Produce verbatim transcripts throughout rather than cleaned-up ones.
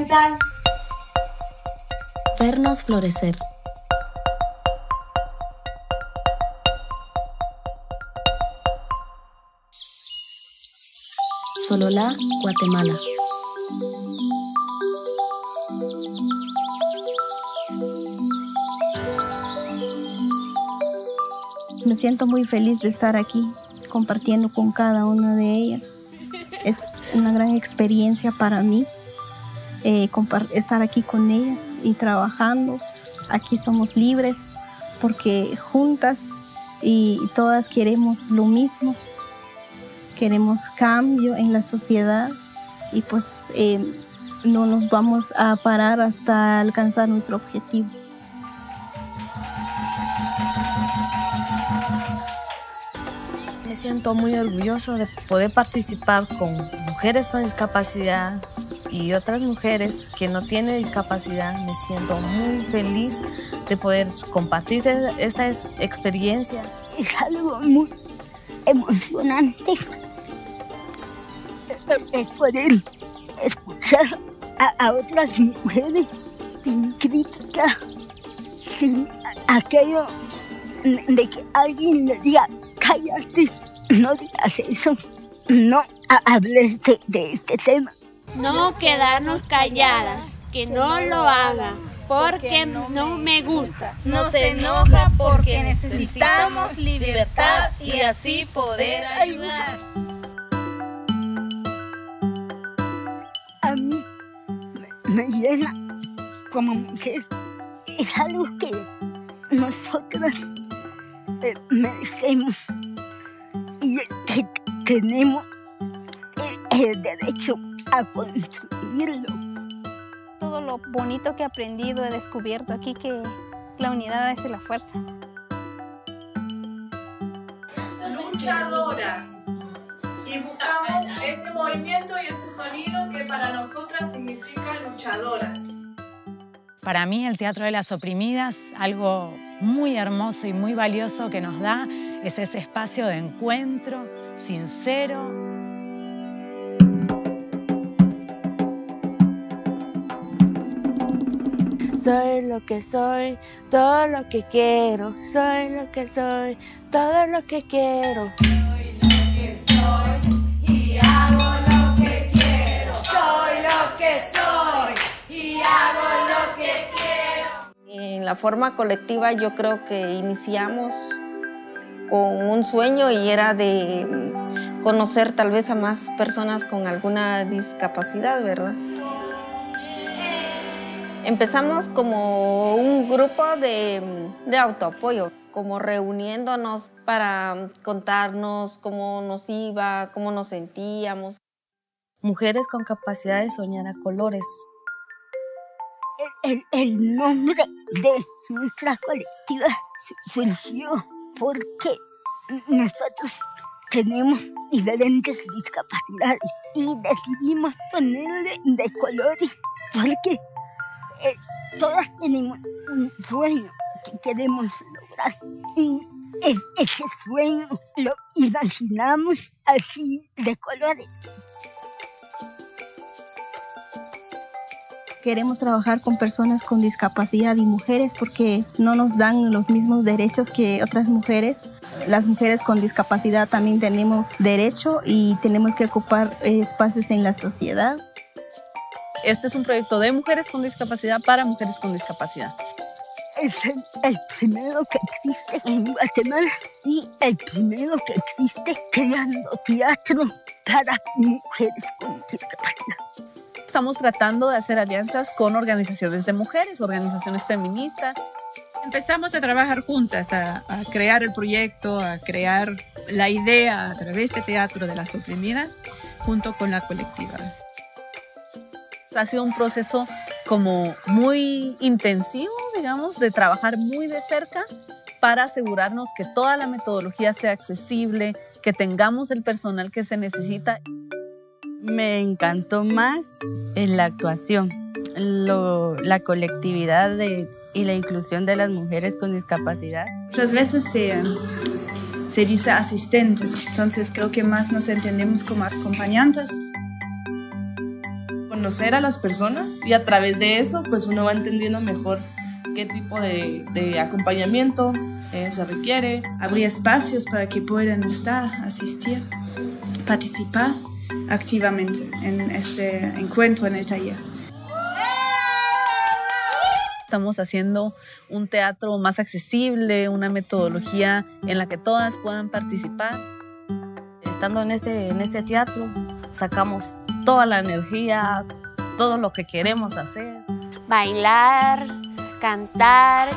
mental. Vernos florecer. Sololá, Guatemala. Me siento muy feliz de estar aquí compartiendo con cada una de ellas. Es una gran experiencia para mí eh, estar aquí con ellas y trabajando. Aquí somos libres porque juntas y todas queremos lo mismo. Queremos cambio en la sociedad y pues eh, no nos vamos a parar hasta alcanzar nuestro objetivo. Me siento muy orgulloso de poder participar con mujeres con discapacidad y otras mujeres que no tienen discapacidad. Me siento muy feliz de poder compartir esta experiencia. Es algo muy emocionante el poder escuchar a, a otras mujeres sin crítica, sin aquello de que alguien le diga cállate, no digas eso, no hables de, de este tema. No quedarnos calladas, que no lo haga, porque no me gusta. Nos enoja porque necesitamos libertad y así poder ayudar. A mí me, me llena como mujer. Es algo que nosotras eh, merecemos y que tenemos el, el derecho a construirlo. Todo lo bonito que he aprendido, he descubierto aquí que la unidad es la fuerza. Luchadoras. Y buscamos ese movimiento y ese sonido que para nosotras significa luchadoras. Para mí el Teatro de las Oprimidas, algo muy hermoso y muy valioso que nos da, es ese espacio de encuentro sincero. Soy lo que soy, todo lo que quiero. Soy lo que soy, todo lo que quiero. Soy lo que soy y hago lo que quiero. Soy lo que soy y hago lo que quiero. En la forma colectiva yo creo que iniciamos con un sueño y era de conocer tal vez a más personas con alguna discapacidad, ¿verdad? Empezamos como un grupo de, de autoapoyo, como reuniéndonos para contarnos cómo nos iba, cómo nos sentíamos. Mujeres con capacidad de soñar a colores. El, el, el nombre de nuestra colectiva surgió porque nosotros tenemos diferentes discapacidades y decidimos ponerle de colores porque Eh, todas tenemos un sueño que queremos lograr y es, ese sueño lo imaginamos así de colores. Queremos trabajar con personas con discapacidad y mujeres porque no nos dan los mismos derechos que otras mujeres. Las mujeres con discapacidad también tenemos derecho y tenemos que ocupar espacios en la sociedad. Este es un proyecto de mujeres con discapacidad para mujeres con discapacidad. Es el, el primero que existe en Guatemala y el primero que existe creando teatro para mujeres con discapacidad. Estamos tratando de hacer alianzas con organizaciones de mujeres, organizaciones feministas. Empezamos a trabajar juntas, a, a crear el proyecto, a crear la idea a través de Teatro de las Oprimidas junto con la colectiva. Ha sido un proceso como muy intensivo, digamos, de trabajar muy de cerca para asegurarnos que toda la metodología sea accesible, que tengamos el personal que se necesita. Me encantó más en la actuación, lo, la colectividad de, y la inclusión de las mujeres con discapacidad. Muchas veces se, se dice asistentes, entonces creo que más nos entendemos como acompañantes. conocer a las personas y a través de eso pues uno va entendiendo mejor qué tipo de, de acompañamiento eh, se requiere. Habría espacios para que puedan estar, asistir, participar activamente en este encuentro en el taller. Estamos haciendo un teatro más accesible, una metodología en la que todas puedan participar. Estando en este, en este teatro, sacamos toda la energía, todo lo que queremos hacer. Bailar, cantar.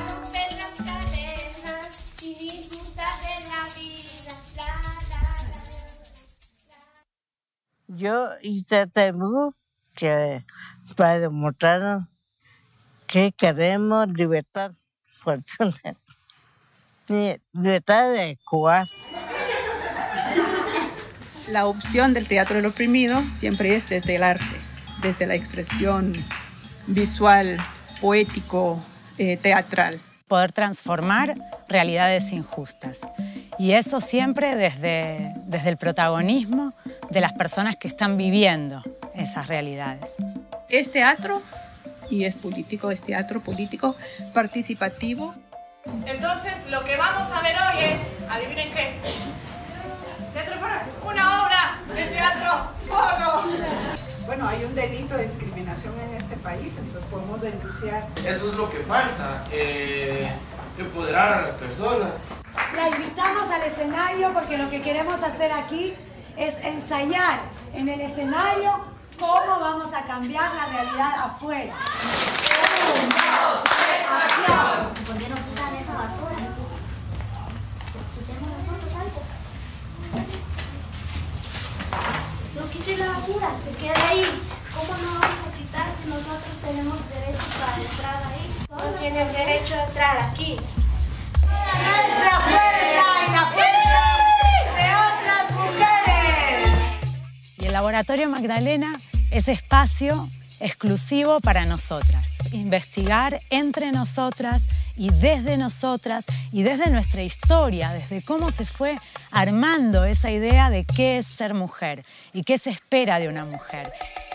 Yo hice tengo que para demostrar que queremos libertad personal, libertad de actuar. La opción del teatro del oprimido siempre es desde el arte, desde la expresión visual, poético, eh, teatral. Poder transformar realidades injustas. Y eso siempre desde, desde el protagonismo de las personas que están viviendo esas realidades. Es teatro y es político, es teatro político participativo. Entonces, lo que vamos a ver hoy es, adivinen qué, teatro foro, una obra de teatro foro. Bueno, hay un delito de discriminación en este país, entonces podemos denunciar. Eso es lo que falta, eh, empoderar a las personas. La invitamos al escenario porque lo que queremos hacer aquí es ensayar en el escenario cómo vamos a cambiar la realidad afuera. Un, dos, tres, acción. ¿Por qué no quitan esa basura? Quitemos nosotros algo. No quiten la basura, se queda ahí. ¿Cómo no vamos a quitar si nosotros tenemos derecho para entrar ahí? No tienen derecho a entrar aquí. Nuestra fuerza y la fuerza de otras mujeres. Y el Laboratorio Magdalena es espacio exclusivo para nosotras. Investigar entre nosotras y desde nosotras y desde nuestra historia, desde cómo se fue armando esa idea de qué es ser mujer y qué se espera de una mujer.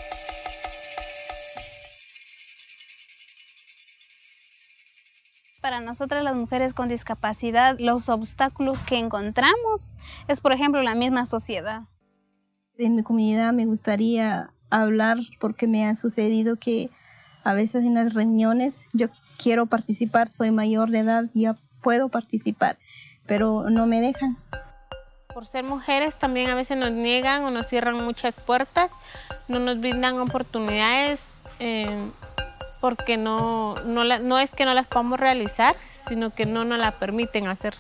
Para nosotras las mujeres con discapacidad, los obstáculos que encontramos es, por ejemplo, la misma sociedad. En mi comunidad me gustaría hablar porque me ha sucedido que a veces en las reuniones yo quiero participar, soy mayor de edad, ya puedo participar, pero no me dejan. Por ser mujeres también a veces nos niegan o nos cierran muchas puertas, no nos brindan oportunidades eh, porque no, no, la, no es que no las podamos realizar, sino que no nos la permiten hacer.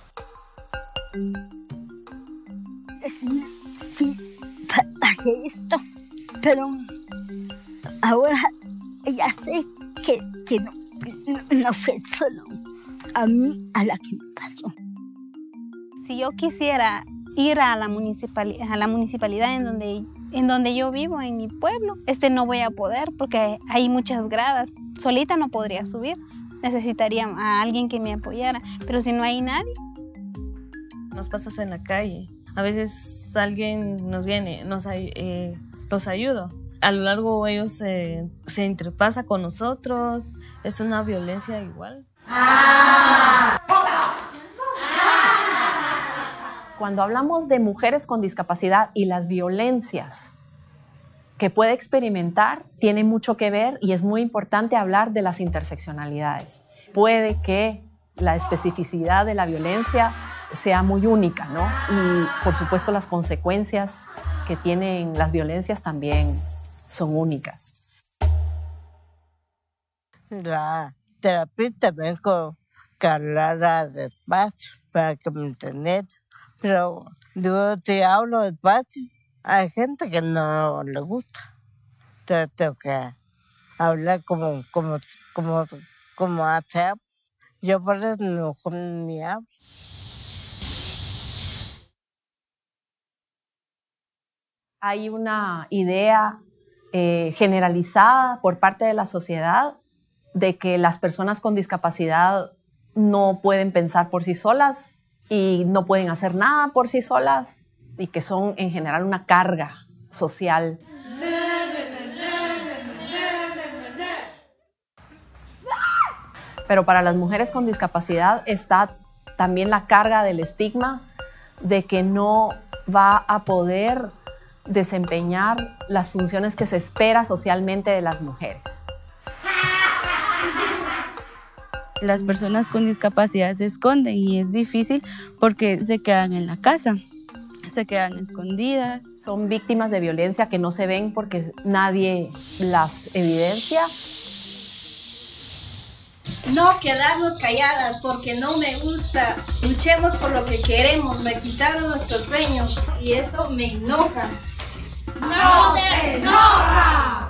Sí, sí, pasé esto, pero ahora ya sé que, que no, no, no fue solo a mí a la que me pasó. Si yo quisiera ir a la municipalidad, a la municipalidad en donde, en donde yo vivo, en mi pueblo, este no voy a poder porque hay muchas gradas. Solita no podría subir, necesitaría a alguien que me apoyara, pero si no hay nadie. Nos pasas en la calle, a veces alguien nos viene, nos, eh, los ayuda. A lo largo ellos eh, se interpasa con nosotros, es una violencia igual. Cuando hablamos de mujeres con discapacidad y las violencias que puede experimentar, tiene mucho que ver y es muy importante hablar de las interseccionalidades. Puede que la especificidad de la violencia sea muy única, ¿no? Y por supuesto las consecuencias que tienen las violencias también son únicas. La terapeuta me dijo que hablara despacio para que me entendiera, pero yo te hablo despacio. Hay gente que no le gusta, entonces tengo que hablar como, como, como, como hace. Yo por eso no ni hablo. Hay una idea eh, generalizada por parte de la sociedad de que las personas con discapacidad no pueden pensar por sí solas y no pueden hacer nada por sí solas y que son en general una carga social. Pero para las mujeres con discapacidad está también la carga del estigma de que no va a poder desempeñar las funciones que se espera socialmente de las mujeres. Las personas con discapacidad se esconden y es difícil porque se quedan en la casa, se quedan escondidas. Son víctimas de violencia que no se ven porque nadie las evidencia. No quedarnos calladas porque no me gusta. Luchemos por lo que queremos. Me quitaron nuestros sueños y eso me enoja. ¡No te enoja!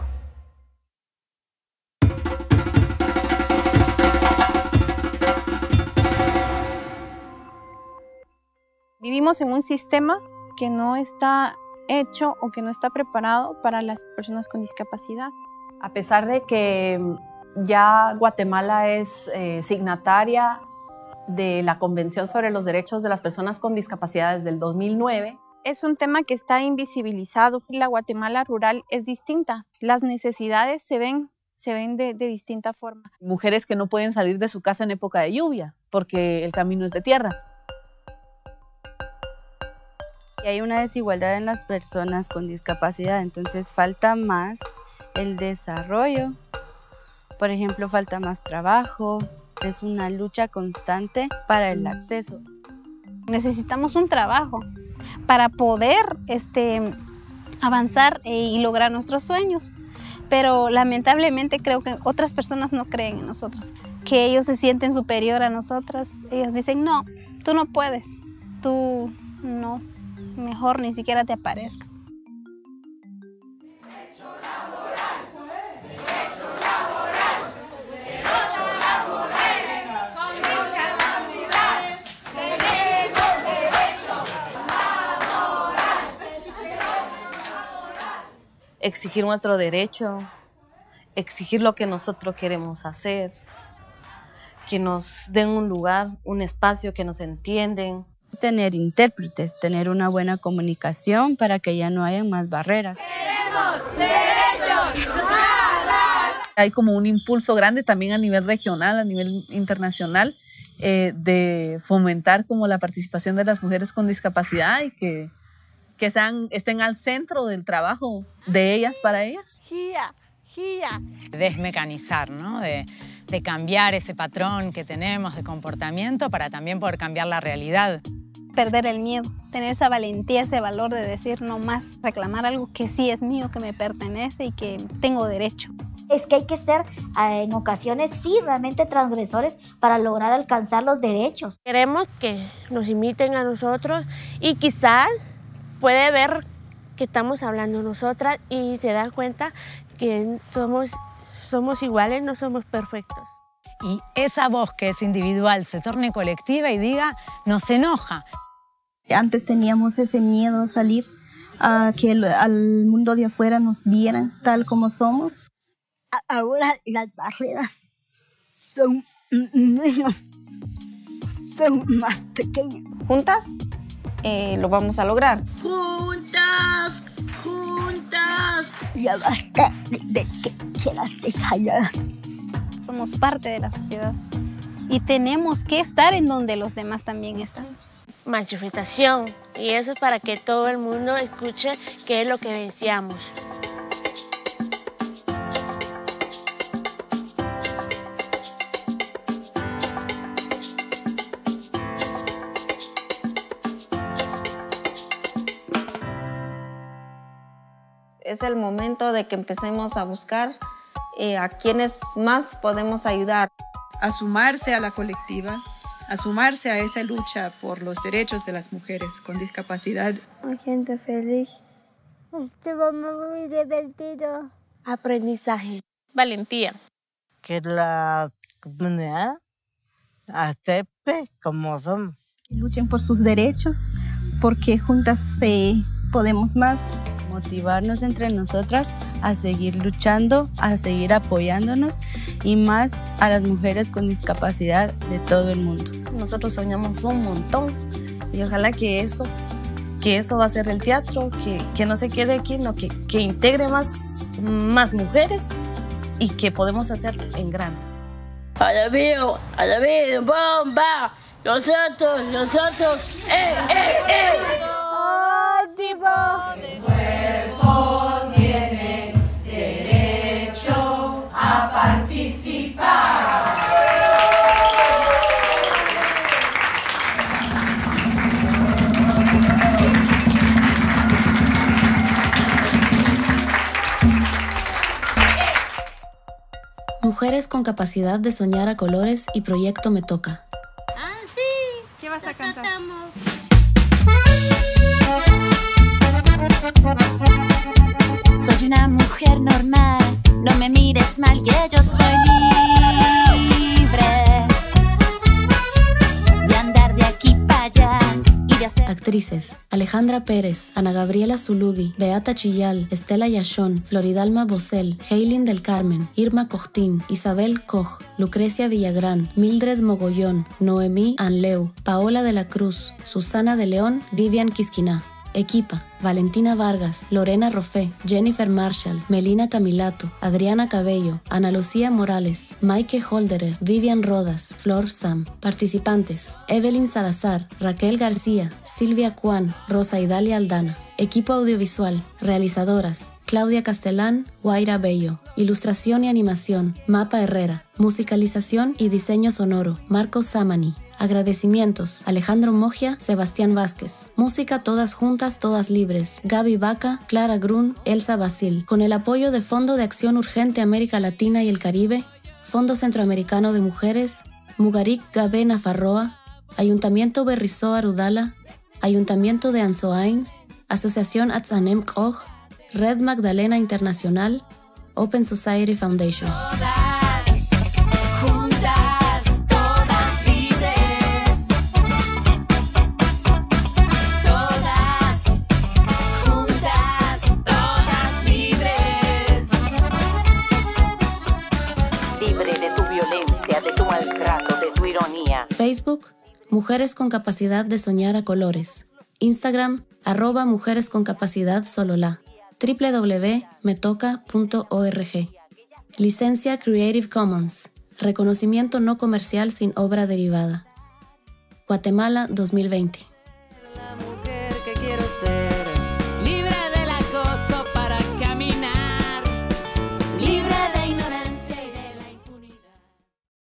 Vivimos en un sistema que no está hecho o que no está preparado para las personas con discapacidad. A pesar de que ya Guatemala es eh, signataria de la Convención sobre los Derechos de las Personas con Discapacidad desde el dos mil nueve. Es un tema que está invisibilizado. La Guatemala rural es distinta. Las necesidades se ven, se ven de, de distinta forma. Mujeres que no pueden salir de su casa en época de lluvia porque el camino es de tierra. Y hay una desigualdad en las personas con discapacidad, entonces falta más el desarrollo. Por ejemplo, falta más trabajo, es una lucha constante para el acceso. Necesitamos un trabajo para poder este, avanzar y lograr nuestros sueños, pero lamentablemente creo que otras personas no creen en nosotros, que ellos se sienten superior a nosotras. Ellos dicen, no, tú no puedes, tú no, mejor ni siquiera te aparezcas. Exigir nuestro derecho, exigir lo que nosotros queremos hacer, que nos den un lugar, un espacio, que nos entienden. Tener intérpretes, tener una buena comunicación para que ya no haya más barreras. ¡Queremos derechos! ¡Nada! Hay como un impulso grande también a nivel regional, a nivel internacional, eh, de fomentar como la participación de las mujeres con discapacidad y que que sean, estén al centro del trabajo de ellas para ellas. Gia, gia. Desmecanizar, ¿no? De, de cambiar ese patrón que tenemos de comportamiento para también poder cambiar la realidad. Perder el miedo, tener esa valentía, ese valor de decir no más, reclamar algo que sí es mío, que me pertenece y que tengo derecho. Es que hay que ser en ocasiones sí realmente transgresores para lograr alcanzar los derechos. Queremos que nos imiten a nosotros y quizás puede ver que estamos hablando nosotras y se da cuenta que somos, somos iguales, no somos perfectos. Y esa voz que es individual se torne colectiva y diga, nos enoja. Antes teníamos ese miedo a salir, a que el, al mundo de afuera nos vieran tal como somos. Ahora las barreras son menos, son más pequeñas. Juntas eh, lo vamos a lograr. Juntas, juntas. Ya basta de, de que quedaste callada. Somos parte de la sociedad y tenemos que estar en donde los demás también están. Manifestación, y eso es para que todo el mundo escuche qué es lo que deseamos. Es el momento de que empecemos a buscar eh, a quienes más podemos ayudar. A sumarse a la colectiva, a sumarse a esa lucha por los derechos de las mujeres con discapacidad. Me siento feliz. Estuvo muy divertido. Aprendizaje. Valentía. Que la comunidad acepte como son. Que luchen por sus derechos, porque juntas eh, podemos más. Motivarnos entre nosotras a seguir luchando, a seguir apoyándonos y más a las mujeres con discapacidad de todo el mundo. Nosotros soñamos un montón y ojalá que eso, que eso va a ser el teatro, que, que no se quede aquí, no, que, que integre más, más mujeres y que podemos hacer en grande. Alabío, alabío, bomba. Nosotros, nosotros, eh, eh, eh. Activo. El cuerpo tiene derecho a participar. Mujeres con capacidad de soñar a colores y Proyecto Me Toca. Ah, sí. ¿Qué vas a cantar? Soy una mujer normal, no me mires mal que yo soy libre de andar de aquí para allá y de hacer... Actrices: Alejandra Pérez, Ana Gabriela Zulugi, Beata Chillal, Estela Yashón, Floridalma Bosel, Heilin del Carmen, Irma Costín, Isabel Koch, Lucrecia Villagrán, Mildred Mogollón, Noemí Anleu, Paola de la Cruz, Susana de León, Vivian Quisquiná. Equipa: Valentina Vargas, Lorena Rofé, Jennifer Marshall, Melina Camilato, Adriana Cabello, Ana Lucía Morales, Maike Holderer, Vivian Rodas, Flor Sam. Participantes: Evelyn Salazar, Raquel García, Silvia Cuán, Rosa Idalia Aldana. Equipo audiovisual: realizadoras: Claudia Castellán, Guaira Bello. Ilustración y animación: Mapa Herrera. Musicalización y diseño sonoro: Marcos Samani. Agradecimientos: Alejandro Mogia, Sebastián Vázquez. Música Todas Juntas, Todas Libres: Gaby Vaca, Clara Grun, Elsa Basil. Con el apoyo de Fondo de Acción Urgente América Latina y el Caribe, Fondo Centroamericano de Mujeres, Mugarik Gabe Nafarroa, Ayuntamiento Berrizoa Arudala, Ayuntamiento de Anzoáin, Asociación Atzanem Koch, Red Magdalena Internacional, Open Society Foundation. Facebook: Mujeres con Capacidad de Soñar a Colores. Instagram: arroba Mujeres con Capacidad Sololá. w w w punto metoca punto org. Licencia Creative Commons. Reconocimiento no comercial sin obra derivada. Guatemala dos mil veinte. La mujer que quiero ser.